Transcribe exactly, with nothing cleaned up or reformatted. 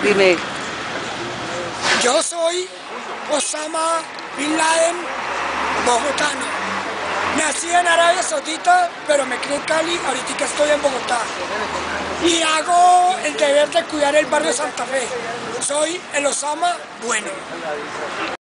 Dime. Yo soy Osama Bin Laden, bogotano. Nací en Arabia Saudita, pero me crié en Cali, ahorita estoy en Bogotá. Y hago el deber de cuidar el barrio Santa Fe. Soy el Osama bueno.